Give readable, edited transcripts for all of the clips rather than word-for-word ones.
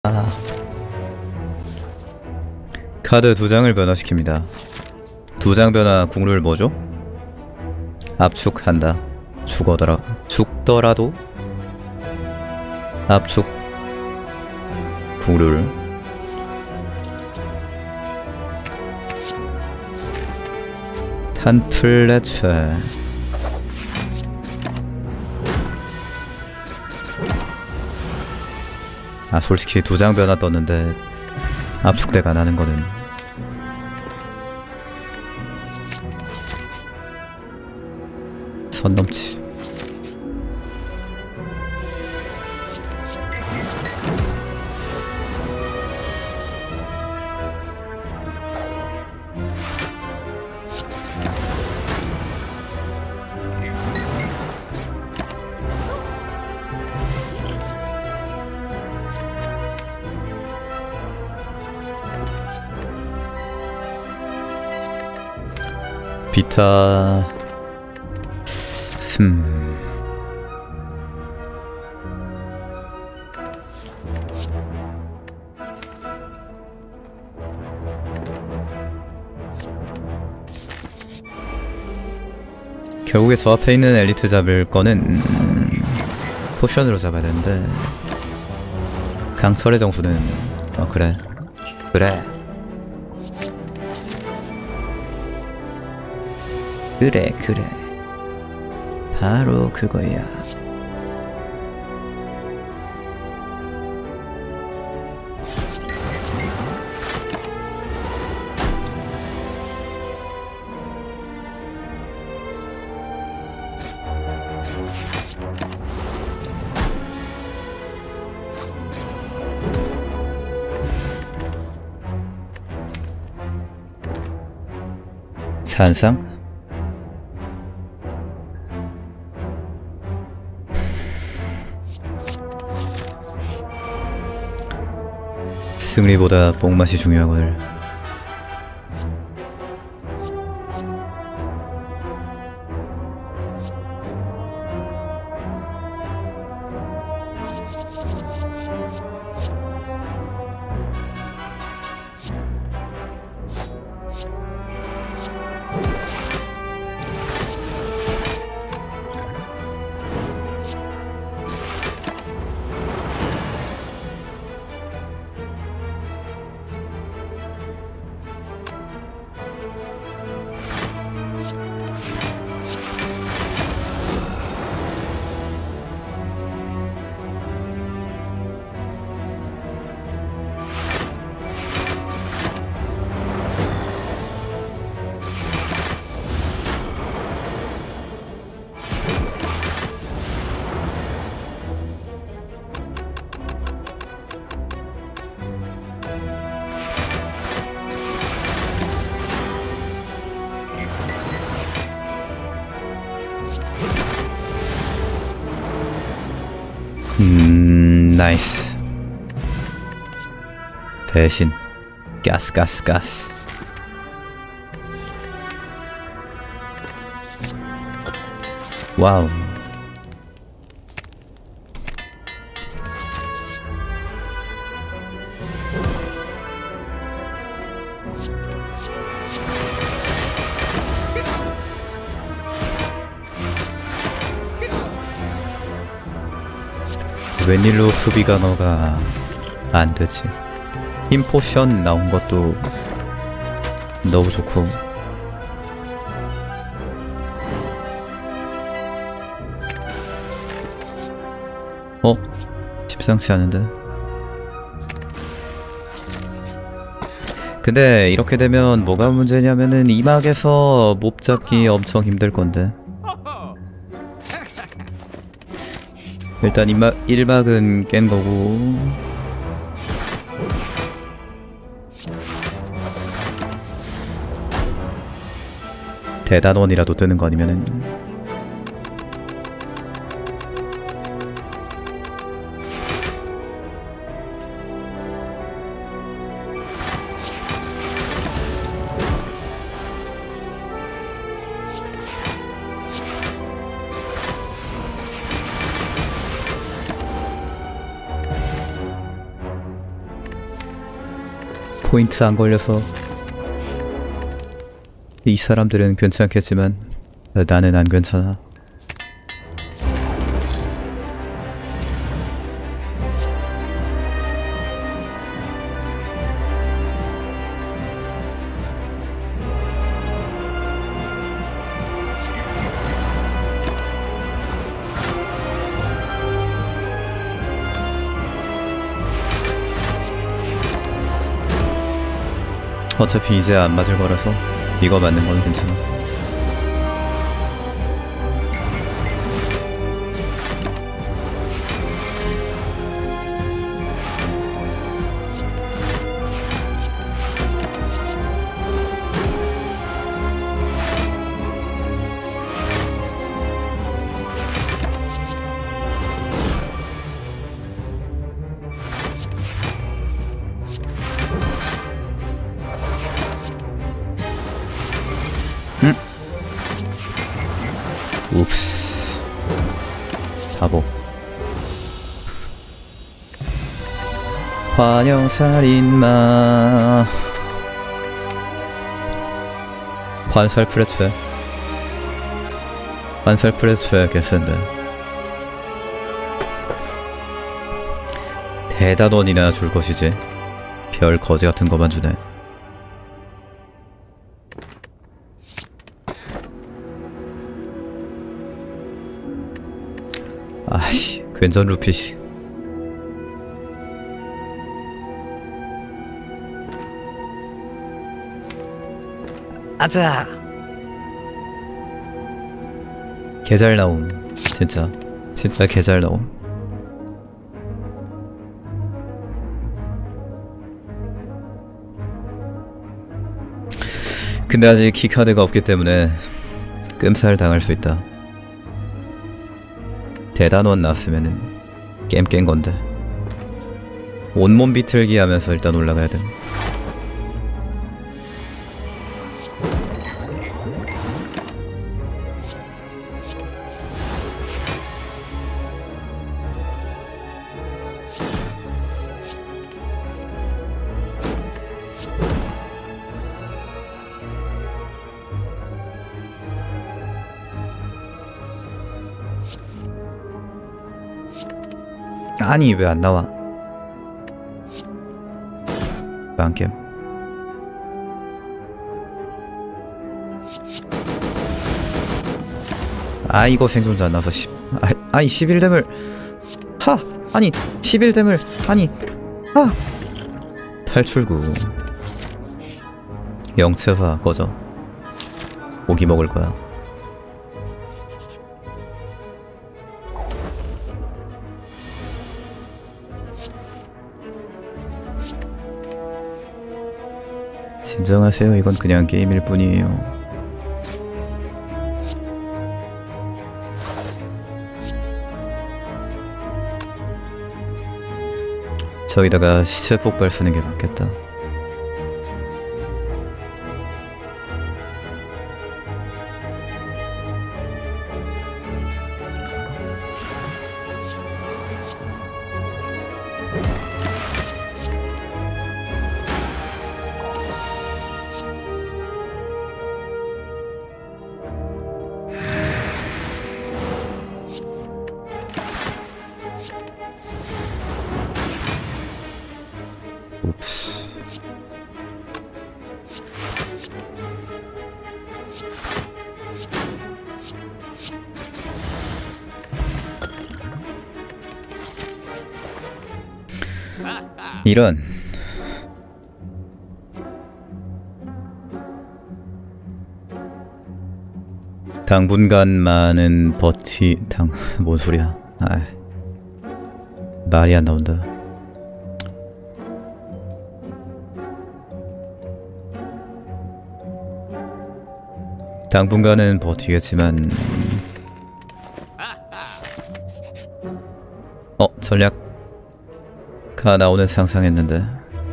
아, 카드 2장을 변화시킵니다. 2장 변화 국룰 뭐죠? 압축한다. 죽더라도 압축 국룰. 탄플레체. 솔직히 2장 변화 떴는데 압축대가 나는 거는 선 넘지. 비타. 결국에 저 앞에 있는 엘리트 잡을 거는 포션으로 잡아야 되는데, 강철의 정수는 그래 바로 그거야. 찬상? 승리보다 뽕맛이 중요하거늘. 나이스. 대신 가스. 와우. 웬일로 수비 강화가 안 되지? 힘 포션 나온 것도 너무 좋고. 심상치 않은데. 근데 이렇게 되면 뭐가 문제냐면은 이 막에서 몹 잡기 엄청 힘들 건데. 일단 1막은 깬 거고, 대단원이라도 뜨는 거 아니면은. 포인트 안 걸려서 이 사람들은 괜찮겠지만 나는 안 괜찮아. 어차피 이제 안 맞을 거라서 이거 맞는 건 괜찮아. 웁스. 바보. 환영살인마. 환살프레츠에. 환살프레츠에 개센데. 대단원이나 줄 것이지. 별 거지 같은 거만 주네. 아씨, 괜전 루피. 아자! 개잘 나옴. 진짜 개잘 나옴. 근데 아직 키카드가 없기 때문에 끔살 당할 수 있다. 대단원 나왔으면은 게임 깬 건데. 온몸 비틀기 하면서 일단 올라가야 돼. 아니 왜 안 나와? 빵겜. 아 이거 생존자 안 나와서 아니 11댐을 하! 아니 11댐을 아니 하! 탈출구. 영체화 꺼져. 고기 먹을 거야. 진정하세요. 이건 그냥 게임일 뿐이에요. 저기다가 시체 폭발 쓰는 게 맞겠다. 옵스. 이런. 당분간만은 뭔 소리야. 아, 말이 안 나온다. 당분간은 버티겠지만 전략가 나오는 상상했는데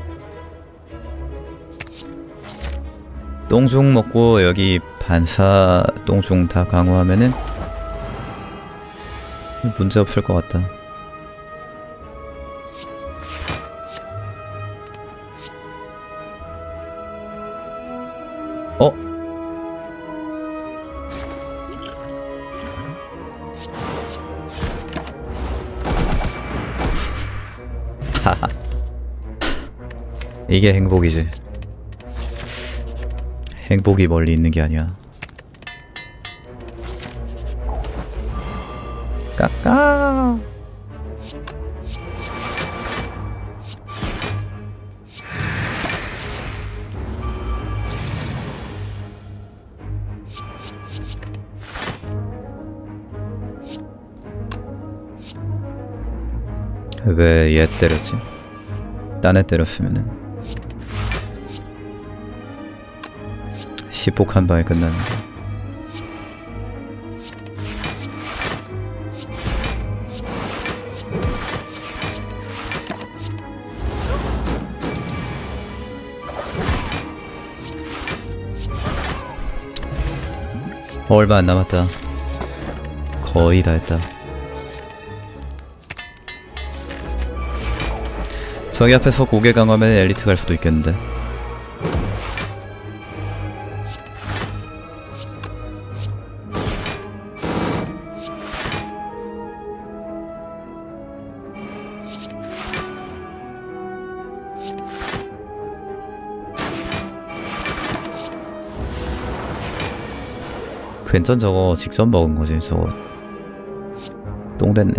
똥중 먹고 여기 반사 똥중 다 강화하면은 문제 없을 것 같다. 어? 하하. 이게 행복이지. 행복이 멀리 있는 게 아니야. 까까. 왜 얘 때렸지? 딴 애 때렸으면은 10폭 한 방에 끝나는데. 얼마 안 남았다. 거의 다 했다. 저기 앞에서 고개 강화면 엘리트 갈 수도 있겠는데. 괜찮. 저거 직접 먹은 거지. 저거 똥 됐네.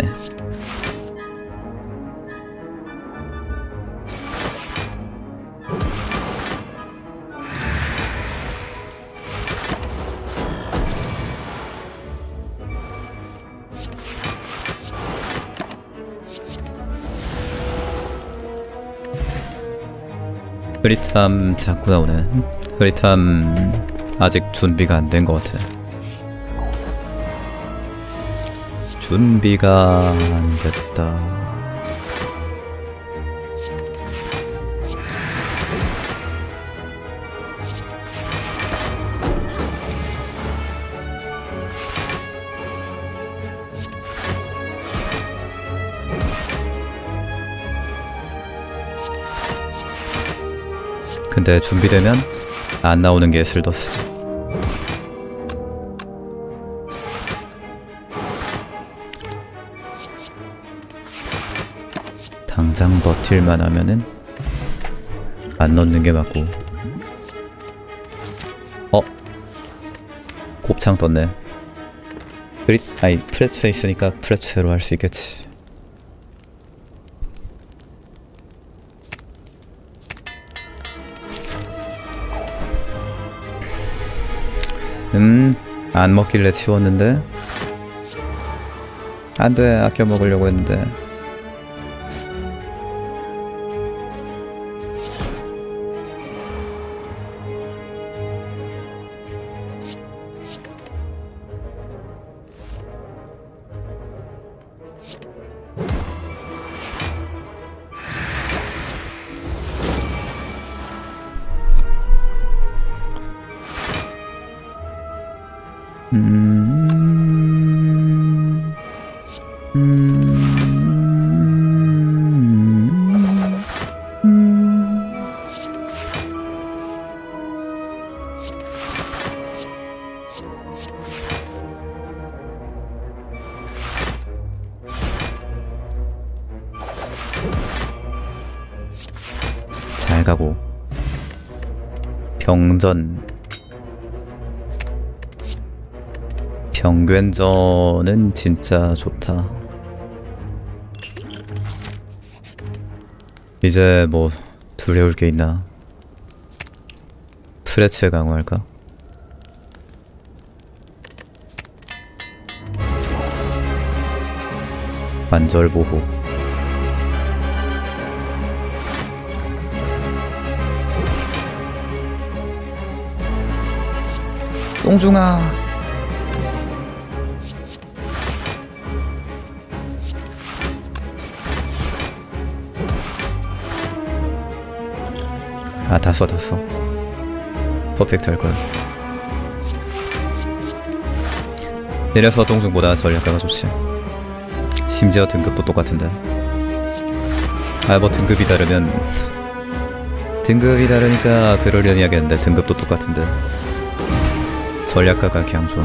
흐릿함 자꾸 나오네. 흐릿함 아직 준비가 안 된 것 같아. 준비가 안 됐다. 근데 준비되면 안 나오는 게 슬더스지. 당장 버틸만 하면은 안 넣는 게 맞고. 곱창 떴네. 아니 프레츠에 있으니까 프레츠로 할 수 있겠지. 안 먹길래 치웠는데. 안돼, 아껴 먹으려고 했는데. 잘 가고. 병전. 병견전은 진짜 좋다. 이제 뭐 두려울 게 있나? 프레츠 강화할까? 관절 보호. 똥중아. 아, 다 써. 퍼펙트 할 거야. 이래서 똥중보다 전략가가 좋지. 심지어 등급도 똑같은데. 아, 뭐 등급이 다르면 등급이 다르니까 그러려니 하겠는데 등급도 똑같은데 전략가가 그냥 좋아.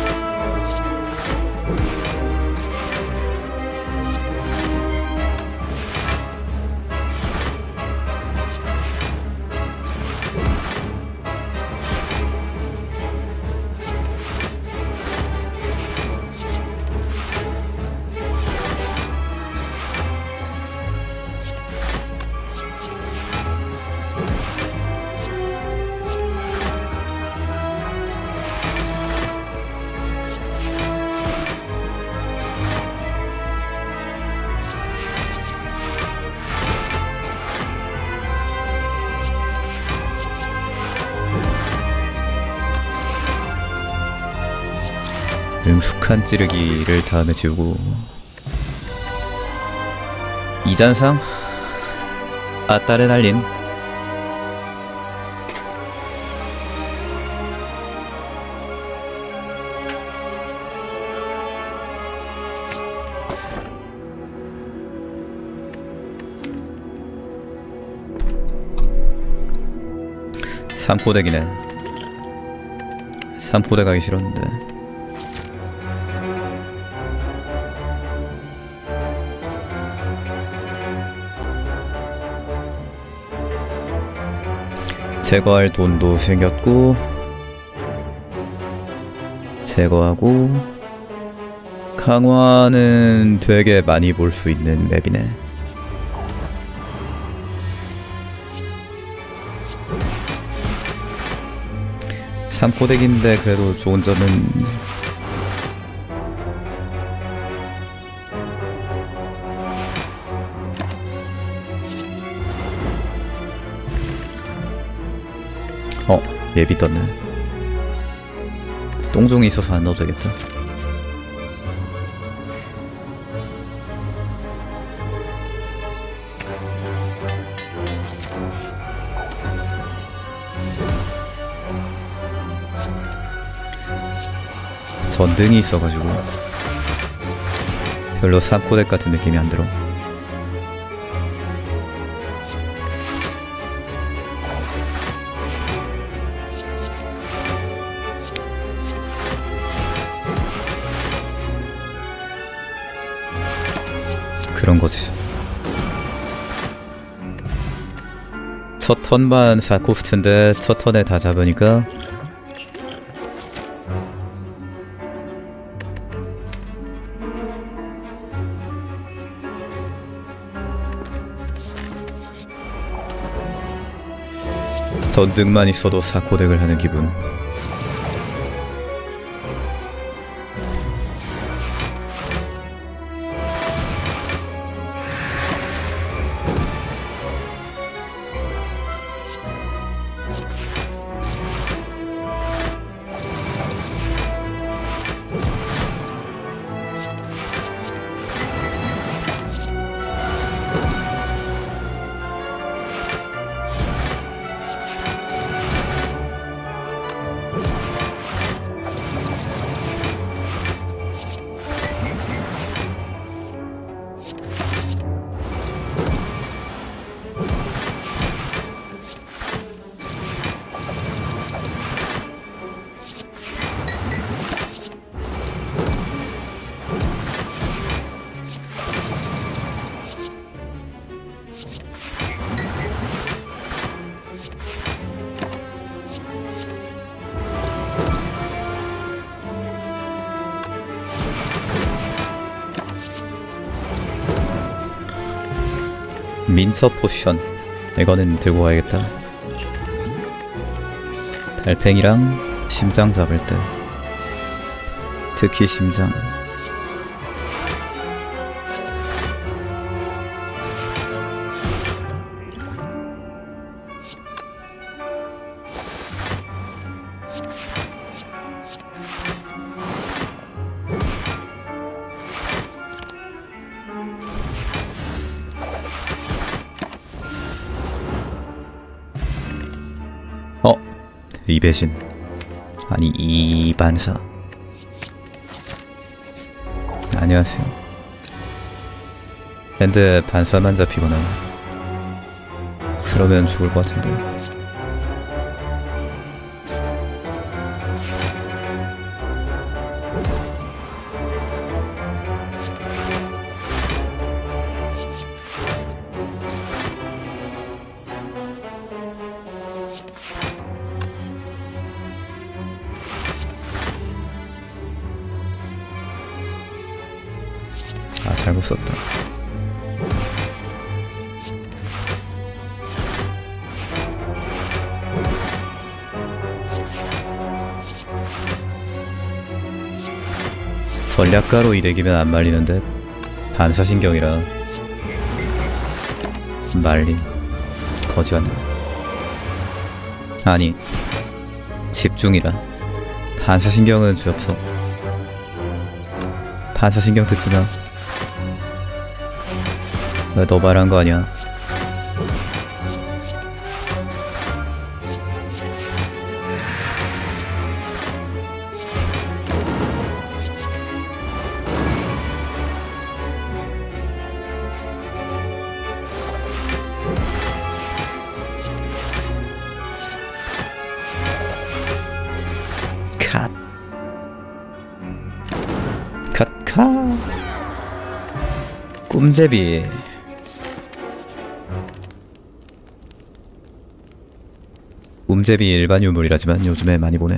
능숙한 찌르기를 다음에 지우고 이잔상 아따레 날림. 삼포대기네. 삼포대 가기 싫었는데. 제거할 돈도 생겼고 제거하고 강화는 되게 많이 볼 수 있는 맵이네. 삼코덱인데 그래도 좋은 점은 예비 떴네. 똥종이 있어서 안 넣어도 되겠다. 전등이 있어가지고 별로 삼코덱 같은 느낌이 안 들어. 그런 거지. 첫 턴만 4코스트인데 첫 턴에 다 잡으니까 전등만 있어도 4코덱을 하는 기분. 민서 포션 이거는 들고 가야겠다. 달팽이랑 심장 잡을 때 특히 심장. 이배신 아니 이반사. 안녕하세요. 밴드 반사만 잡히거나 그러면 죽을 것 같은데. 아, 잘못 썼다. 전략가로 이득이면 안 말리는데 반사신경이라 말림. 거지 같네. 아니, 집중이라. 반사신경은 죄 없어. 반사신경 듣지마. 왜 너 말한 거 아니야? 컷. 컷. 꿈제비. 꿈제비 일반 유물이라지만 요즘에 많이 보네.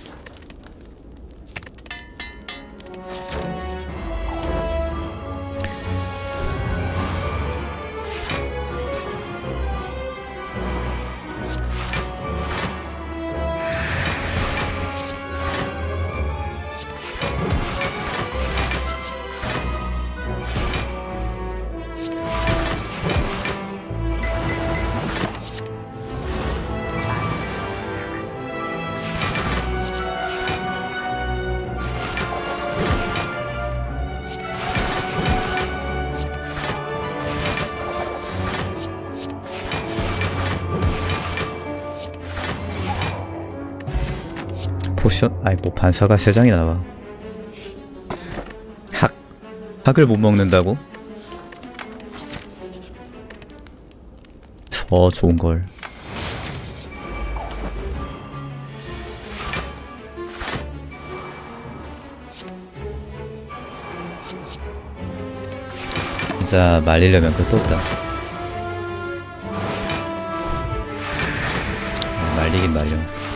포션? 아이 뭐 반사가 3장이나 나와. 학을 못 먹는다고? 저 좋은걸. 진짜 말리려면 끝도 없다. 말리긴 말려.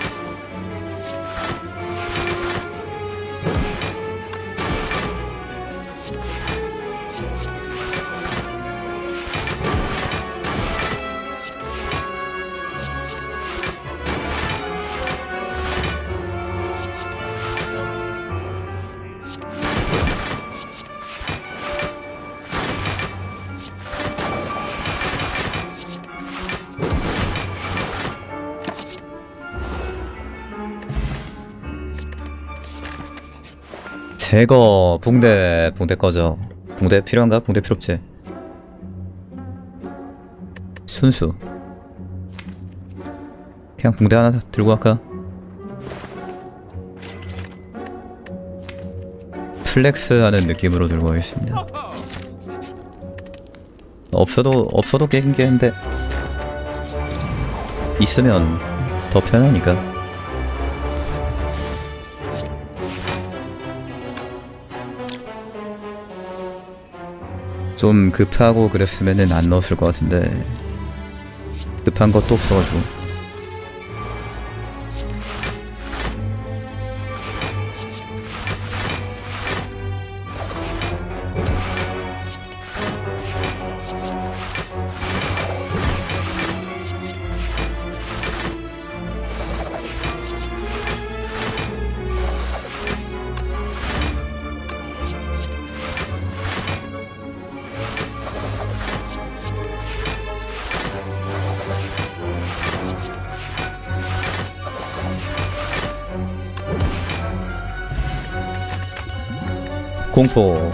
제거. 붕대 꺼져. 붕대 필요한가? 붕대 필요 없지. 순수. 그냥 붕대 하나 들고 갈까? 플렉스 하는 느낌으로 들고 가겠습니다. 없어도 게임인데 있으면 더 편하니까. 좀 급하고 그랬으면은 안 넣었을 것 같은데 급한 것도 없어가지고. 공포.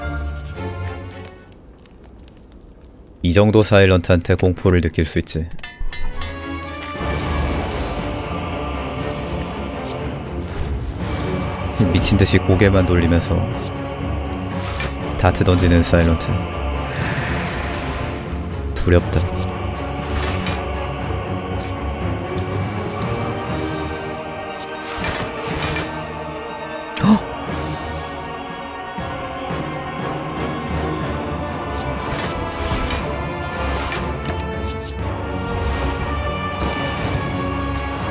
이 정도 사일런트한테 공포를 느낄 수 있지. 미친듯이 고개만 돌리면서 다트 던지는 사일런트. 두렵다.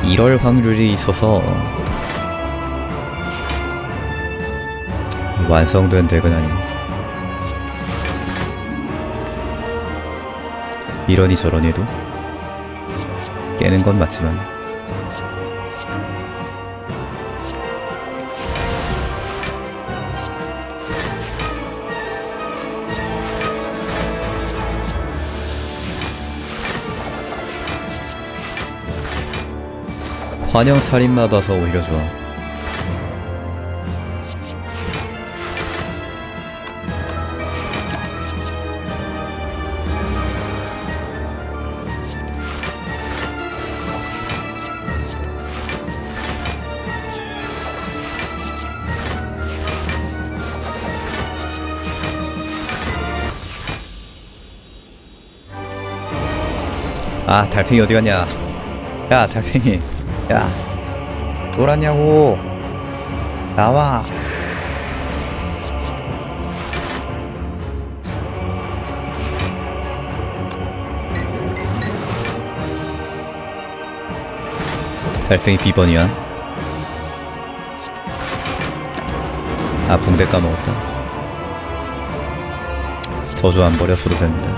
이럴 확률이 있어서 완성된 덱은 아니고 이러니 저러니 해도 깨는 건 맞지만 환영 살인마 봐서 오히려 좋아. 아, 달팽이 어디 갔냐? 야, 달팽이. 야, 놀았냐고. 나와. 달팽이 비번이야. 아, 붕대 까먹었다. 저주 안 버렸어도 되는데.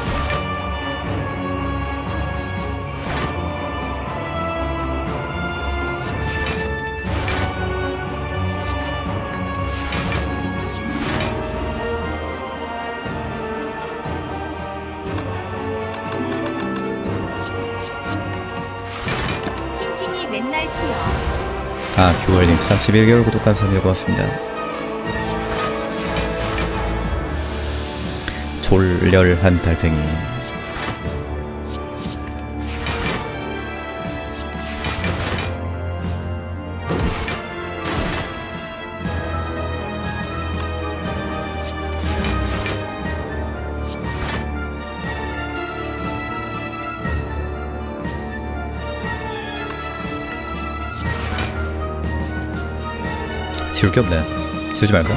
아, 규월님 31개월 구독 감사합니다. 고맙습니다. 졸렬한 달팽이. 지울 게 없네. 지우지 말까?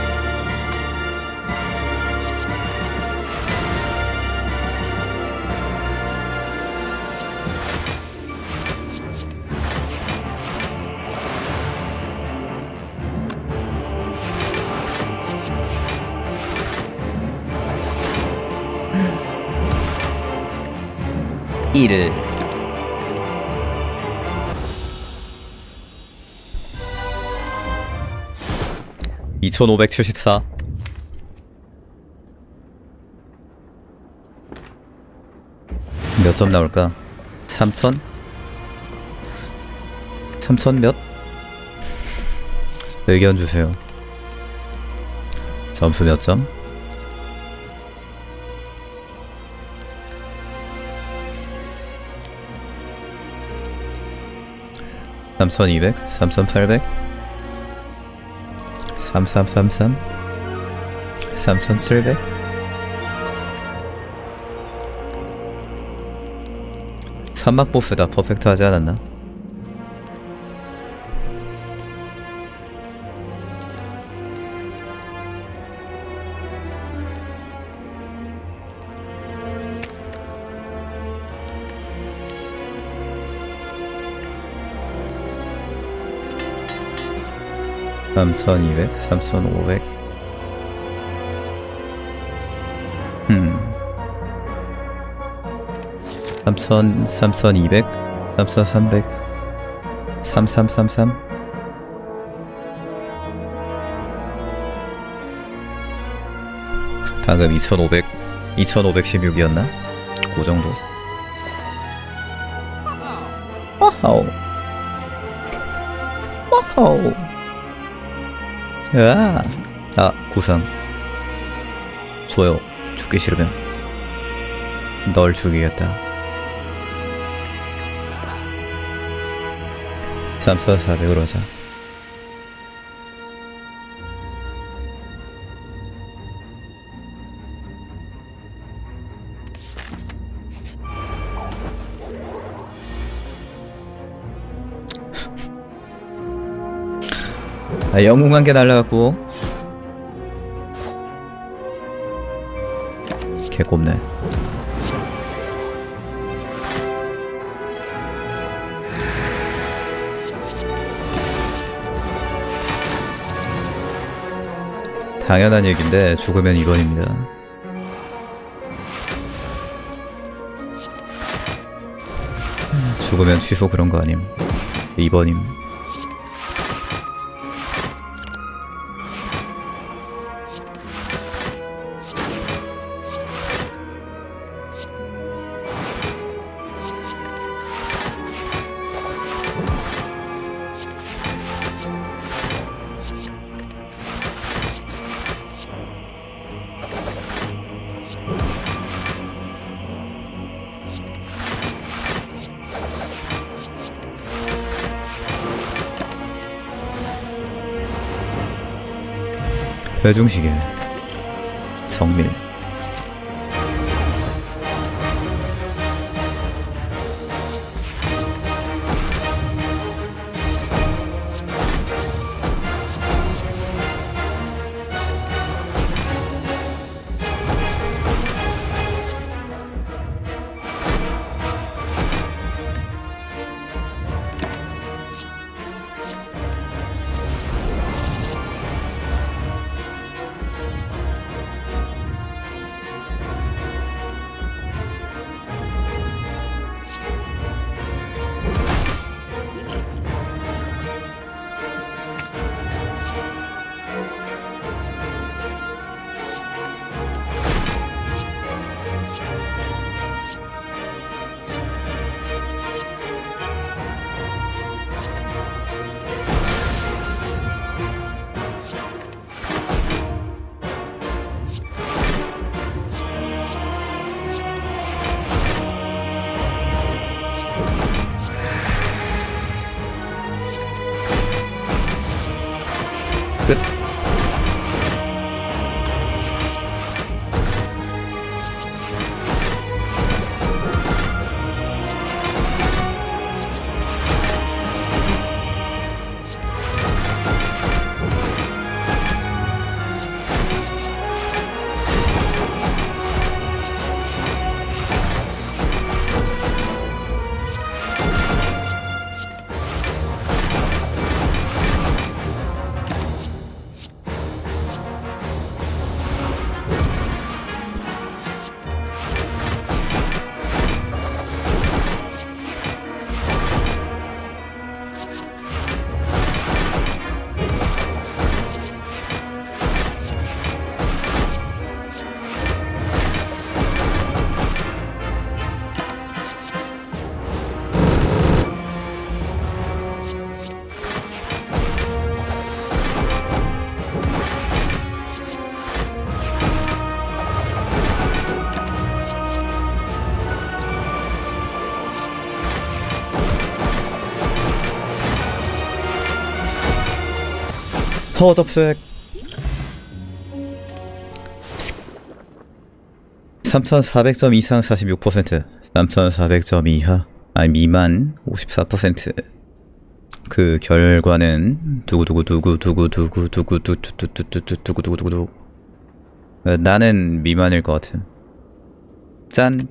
일을 2574. 몇 점 나올까? 3000? 3000 몇? 의견 주세요. 점수 몇 점? (3200) 3800 3333 3700 산막 보스다. 퍼펙트 하지 않았나? (3200) (3500) 3000, 3200, 3300, 3333. 방금 2500, 2516이었나? 그 정도. 와우. 와우. 야. 아, 구상. 좋아요. 죽기 싫으면 널 죽이겠다. 3400으로 하자. 아, 영웅 한 개 날라갔고 개꼽네. 당연한 얘기인데 죽으면 2번입니다. 죽으면 취소 그런 거 아님. 2번임. 회중시계 정밀. 끝. 허접색 3400점 이상 46%, 3400점 이하 아니 미만 54%. 그 결과는 두구두구두구두구두구두구두구두구두구두구두구두구. 나는 미만일 것 같음. 짠.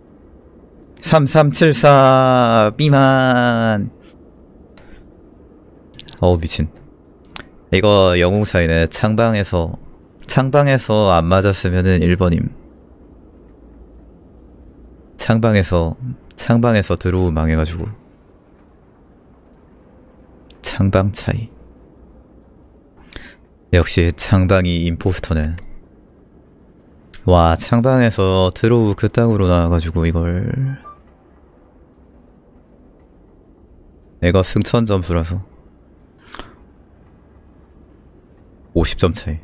3374 미만. 어우 미친. 이거 영웅 차이네. 창방에서 안 맞았으면은 1번임. 창방에서 드로우 망해가지고. 창방 차이. 역시 창방이 임포스터네. 와, 창방에서 드로우 그땅으로 나와가지고 이걸. 내가 승천 점수라서 50점 차이.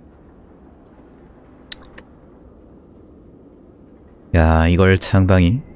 야, 이걸 창방이